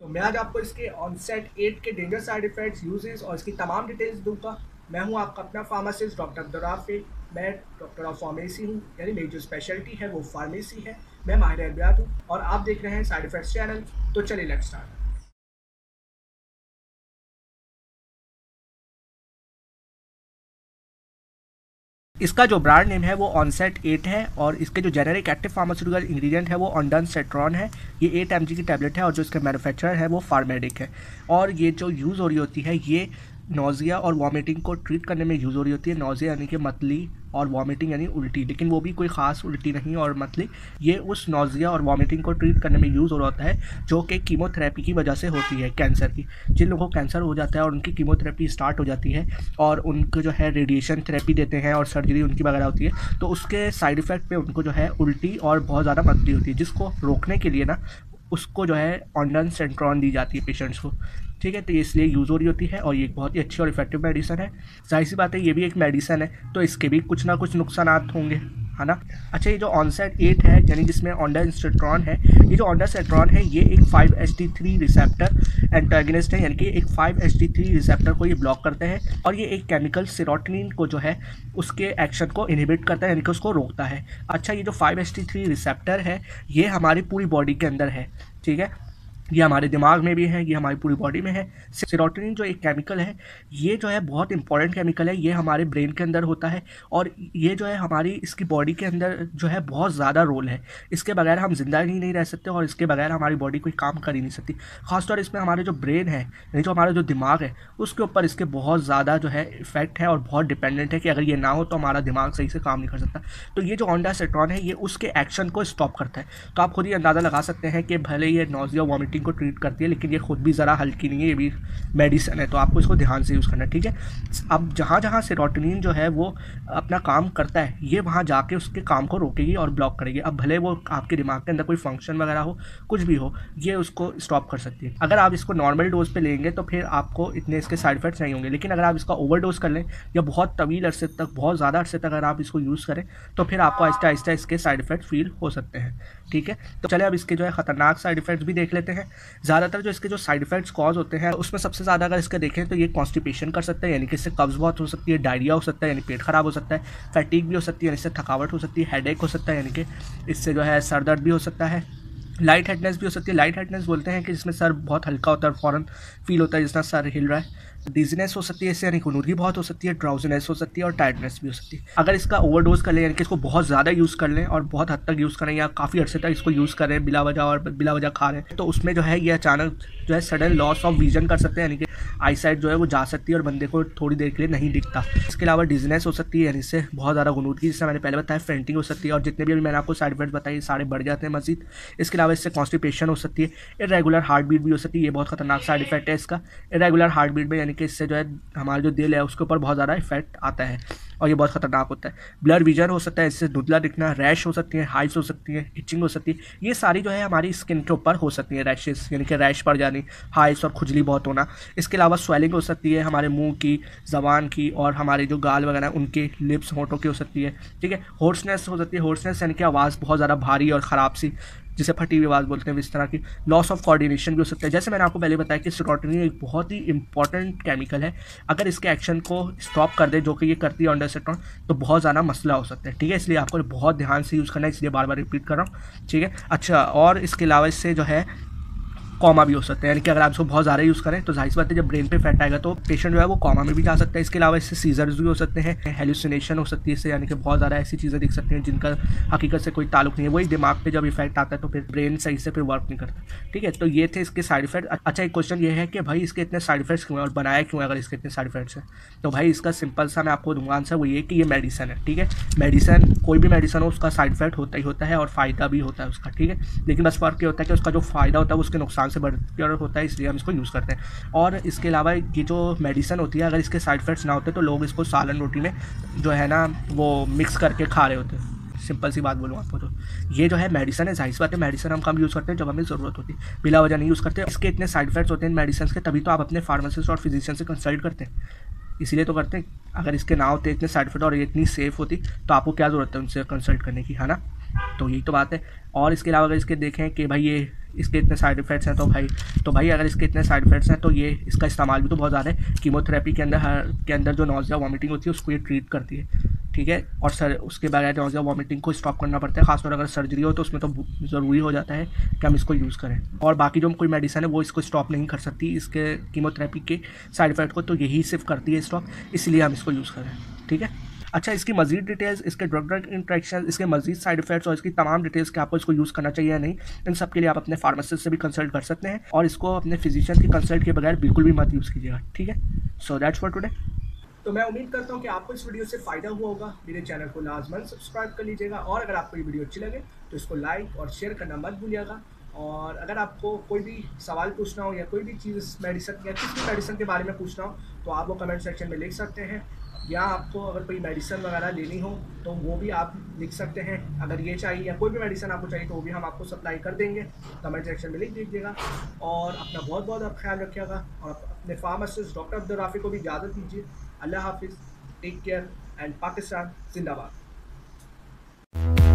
मैं आज आपको इसके ऑनसेट 8 के डेंजर साइड इफेक्ट्स, यूजेस और इसकी तमाम डिटेल्स दूंगा। मैं हूं आपका अपना फार्मासिस्ट डॉक्टर अब्दुर्राफिक। मैं डॉक्टर ऑफ फार्मेसी हूं, यानी मेरी जो स्पेशलिटी है वो फार्मेसी है। मैं माहिर अद्वियात हूं और आप देख रहे हैं साइड इफेक्ट्स चैनल। तो चलिए लेट्स स्टार्ट। इसका जो ब्रांड नेम है वो ऑनसेट 8 है और इसके जो जेनेरिक एक्टिव फार्मास्यूटिकल इंग्रेडिएंट है वो ऑनडानसेट्रॉन है। ये 8 mg की टैबलेट है और जो इसके मैन्युफैक्चरर है वो फार्मेडिक है। और ये जो यूज़ हो रही होती है ये नोज़िया और वॉमिटिंग को ट्रीट करने में यूज़ हो रही होती है। नोज़िया यानी कि मतली और वॉमिटिंग यानी उल्टी, लेकिन वो भी कोई ख़ास उल्टी नहीं और मतली। ये उस नोज़िया और वॉमिटिंग को ट्रीट करने में यूज़ हो रहा होता है जो कि कीमोथेरेपी की वजह से होती है, कैंसर की। जिन लोगों को कैंसर हो जाता है और उनकी कीमोथेरेपी स्टार्ट हो जाती है और उनको जो है रेडिएशन थेरेपी देते हैं और सर्जरी उनकी वगैरह होती है, तो उसके साइड इफ़ेक्ट पे उनको जो है उल्टी और बहुत ज़्यादा मतली होती है, जिसको रोकने के लिए ना उसको जो है ऑनडानसेट्रॉन दी जाती है पेशेंट्स को। ठीक है, तो ये इसलिए यूज़ हो रही होती है और ये एक बहुत ही अच्छी और इफेक्टिव मेडिसिन है। जाहिर सी बात है ये भी एक मेडिसिन है तो इसके भी कुछ ना कुछ नुकसानात होंगे, है ना। अच्छा, ये जो ऑनसेट 8 है यानी जिसमें ऑनडानसेट्रॉन है, ये जो ऑनडानसेट्रॉन है ये एक 5-HT3 रिसेप्टर एंटागनिस्ट है, यानी कि एक 5-HT3 रिसेप्टर को ये ब्लॉक करते हैं और ये एक केमिकल सेरोटोनिन को जो है उसके एक्शन को इनहिबिट करता है, यानी कि उसको रोकता है। अच्छा, ये जो 5-HT3 रिसेप्टर है ये हमारी पूरी बॉडी के अंदर है, ठीक है। ये हमारे दिमाग में भी है, ये हमारी पूरी बॉडी में है। सेरोटोनिन जो एक केमिकल है ये जो है बहुत इंपॉर्टेंट केमिकल है, ये हमारे ब्रेन के अंदर होता है और ये जो है हमारी इसकी बॉडी के अंदर जो है बहुत ज़्यादा रोल है। इसके बगैर हम जिंदा ही नहीं रह सकते और इसके बगैर हमारी बॉडी कोई काम कर ही नहीं सकती। खासतौर इसमें हमारे जो ब्रेन है यानी जो हमारा जो दिमाग है उसके ऊपर इसके बहुत ज़्यादा जो है इफेक्ट है और बहुत डिपेंडेंट है कि अगर ये ना हो तो हमारा दिमाग सही से काम नहीं कर सकता। तो ये जो ऑनडानसेट्रॉन है ये उसके एक्शन को स्टॉप करता है। तो आप खुद ही अंदाज़ा लगा सकते हैं कि भले ये नोज़िया वॉमिटिंग को ट्रीट करती है लेकिन ये खुद भी ज़रा हल्की नहीं है, ये भी मेडिसिन है, तो आपको इसको ध्यान से यूज़ करना है, ठीक है। अब जहाँ जहाँ सेरोटोनिन जो है वो अपना काम करता है ये वहाँ जाके उसके काम को रोकेगी और ब्लॉक करेगी। अब भले वो आपके दिमाग के अंदर कोई फंक्शन वगैरह हो, कुछ भी हो, ये उसको स्टॉप कर सकती है। अगर आप इसको नॉर्मल डोज पे लेंगे तो फिर आपको इतने इसके साइड इफेक्ट्स नहीं होंगे, लेकिन अगर आप इसका ओवरडोज कर लें या बहुत तवील अरसे तक, बहुत ज़्यादा अरसे तक अगर आप इसको यूज़ करें तो फिर आपको आहिस्ता आहिस्ता इसके साइड इफेक्ट फील हो सकते हैं, ठीक है। तो चले अब इसके जो है ख़तरनाक साइड इफेक्ट्स भी देख लेते हैं। ज़्यादातर जो इसके जो साइड इफेक्ट्स कॉज होते हैं उसमें सबसे ज़्यादा अगर इसके देखें तो ये कॉन्स्टिपेशन कर सकता है, यानी कि इससे कब्ज़ बहुत हो सकती है, डायरिया हो सकता है यानी पेट खराब हो सकता है, फैटीग भी हो सकती है यानी इससे थकावट हो सकती है, हेडेक हो सकता है यानी कि इससे जो है सर दर्द भी हो सकता है, लाइट हेडनेस भी हो सकती है। लाइट हेडनेस बोलते हैं कि जिसमें सर बहुत हल्का होता है, फ़ौरन फील होता है जिस तरह सर हिल रहा है। डिजीनेस हो सकती है इससे, यानी खुनूरी बहुत हो सकती है, ड्राउजीनेस हो सकती है और टायर्डनेस भी हो सकती है। अगर इसका ओवरडोज कर लें यानी कि इसको बहुत ज़्यादा यूज़ कर लें और बहुत हद तक यूज़ करें या काफ़ी अर्से तक इसको यूज़ करें बिला वजह और बिला वजह खा रहे हैं, तो उसमें जो है ये अचानक जो है सडन लॉस ऑफ विजन कर सकते हैं, यानी कि आई साइट जो है वो जा सकती है और बंदे को थोड़ी देर के लिए नहीं दिखता। इसके अलावा डिजीनेस हो सकती है यानी इससे बहुत ज़्यादा गुनूदगी, जिससे मैंने पहले बताया, फेंटिंग हो सकती है और जितने भी अभी मैंने आपको साइड इफेक्ट बताए सारे बढ़ जाते हैं मजीद। इसके अलावा इससे कॉन्स्टिपेशन हो सकती है, इरेगुलर हार्ट बीट भी हो सकती है, ये बहुत खतरनाक साइड इफेक्ट है इसका। इरेगुलर हार्ट बीट में यानी कि इससे जो है हमारा जो दिल है उसके ऊपर बहुत ज़्यादा इफेक्ट आता है और ये बहुत खतरनाक होता है। ब्लर विजन हो सकता है, इससे धुंधला दिखना, रैश हो सकती है, हाइट्स हो सकती है, इचिंग हो सकती है, ये सारी जो है हमारी स्किन के ऊपर हो सकती है रैशेस, यानी कि रैश पड़ जानी, हाइट्स और खुजली बहुत होना। इसके अलावा स्वेलिंग हो सकती है हमारे मुंह की, ज़बान की और हमारे जो गाल वगैरह उनके लिप्स, होंठों की हो सकती है, ठीक है। हॉर्सनेस हो सकती है, हॉर्सनेस यानी कि आवाज़ बहुत ज़्यादा भारी और ख़राब सी, जिसे फटी हुई आवाज़ बोलते हैं, इस तरह की। लॉस ऑफ कोऑर्डिनेशन भी हो सकता है। जैसे मैंने आपको पहले बताया कि सेरोटोनिन एक बहुत ही इंपॉर्टेंट केमिकल है, अगर इसके एक्शन को स्टॉप कर दे जो कि ये करती है ऑनडानसेट्रॉन, तो बहुत ज़्यादा मसला हो सकता है, ठीक है। इसलिए आपको बहुत ध्यान से यूज़ करना है, इसलिए बार बार रिपीट कर रहा हूँ, ठीक है। अच्छा, और इसके अलावा इससे जो है कॉमा भी हो सकता है, यानी कि अगर आप इसको बहुत ज़्यादा यूज़ करें तो जाहिर सी बात है जब ब्रेन पे इफेक्ट आएगा तो पेशेंट जो है वो कॉमा में भी जा सकता है। इसके अलावा इससे सीजर्स भी हो सकते हैं, हेलुसिनेशन हो सकती है इससे, यानी कि बहुत ज़्यादा ऐसी चीज़ें दिख सकती हैं जिनका हकीकत से कोई ताल्लुक नहीं है, वही दिमाग पे जब इफेक्ट आता है तो फिर ब्रेन सही से फिर वर्क नहीं करता, ठीक है। तो ये थे इसके साइड इफेक्ट। अच्छा, एक क्वेश्चन ये है कि भाई इसके इतने साइड इफेक्ट्स क्यों हैं और बनाया क्यों है अगर इसके इतने साइड इफेक्ट्स हैं, तो भाई इसका सिंपल सा मैं आपको दूंगा आंसर, वो ये कि ये मेडिसिन है, ठीक है। मेडिसिन, कोई भी मेडिसिन हो उसका साइड इफेक्ट होता ही होता है और फ़ायदा भी होता है उसका, ठीक है। लेकिन बस फ़र्क ये होता है कि उसका जो फ़ायदा होता है उसके नुकसान से बढ़कर होता है, इसलिए हम इसको यूज़ करते हैं। और इसके अलावा ये जो मेडिसिन होती है अगर इसके साइड इफेक्ट्स ना होते तो लोग इसको सालन रोटी में जो है ना वो मिक्स करके खा रहे होते। सिंपल सी बात बोलूँ आपको, तो ये जो है मेडिसिन है, जाहिर सी बात है मेडिसिन हम कम यूज़ करते हैं जब हमें ज़रूरत होती है, बिला वजह नहीं यूज़ करते। इसके इतने साइड इफेक्ट्स होते हैं मेडिसिन के, तभी तो आप अपने फार्मासिस्ट और फिजिशियन से कंसल्ट करते हैं, इसीलिए तो करते हैं। अगर इसके ना होते इतने साइड इफेक्ट और ये इतनी सेफ होती तो आपको क्या ज़रूरत है उनसे कंसल्ट करने की, है ना। तो यही तो बात है। और इसके अलावा अगर इसके देखें कि भाई ये इसके इतने साइड इफ़ेक्ट्स हैं, तो भाई अगर इसके इतने साइड इफ़ेक्ट्स हैं तो ये इसका इस्तेमाल भी तो बहुत ज़्यादा है। कीमोथेरेपी के अंदर जो नौज़िया वॉमिटिंग होती है उसको ये ट्रीट करती है, ठीक है। और सर उसके बगैर नौज़िया वॉमिटिंग को स्टॉप करना पड़ता है, खासतौर अगर सर्जरी हो तो उसमें तो ज़रूरी हो जाता है कि हम इसको यूज़ करें। और बाकी जो कोई मेडिसिन है वो इसको स्टॉप नहीं कर सकती इसके कीमोथेरेपी के साइड इफ़ेक्ट को, तो यही सिर्फ करती है स्टॉप, इसलिए हम इसको यूज़ करें, ठीक है। अच्छा, इसकी मज़ीद डिटेल्स, इसके ड्रग ड्रग इंट्रैक्शन, इसके मज़ीद साइड इफ़ेक्ट्स और इसकी तमाम डिटेल्स कि आपको इसको यूज़ करना चाहिए या नहीं, इन सब के लिए आप अपने फार्मासिस्ट से भी कंसल्ट कर सकते हैं, और इसको अपने फिजिशियन की कंसल्ट के बगैर बिल्कुल भी मत यूज़ कीजिएगा, ठीक है। So that's for today. तो मैं उम्मीद करता हूँ कि आपको इस वीडियो से फ़ायदा हुआ होगा। मेरे चैनल को लाजमन सब्सक्राइब कर लीजिएगा, और अगर आपको ये वीडियो अच्छी लगे तो इसको लाइक और शेयर करना मत भूलिएगा। और अगर आपको कोई भी सवाल पूछना हो या कोई भी चीज़ मेडिसिन या किसी भी मेडिसिन के बारे में पूछना हो तो आप वो कमेंट सेक्शन में लिख सकते हैं, या आपको अगर कोई मेडिसिन वगैरह लेनी हो तो वो भी आप लिख सकते हैं। अगर ये चाहिए या कोई भी मेडिसिन आपको चाहिए तो वो भी हम आपको सप्लाई कर देंगे, कमेंट सेक्शन में लिख दीजिएगा। और अपना बहुत बहुत आप ख्याल रखिएगा, और अपने फार्मासिस्ट डॉक्टर अब्दुल राफ़ी को भी इजाज़त दीजिए। अल्लाह हाफिज़, टेक केयर, एंड पाकिस्तान जिंदाबाद।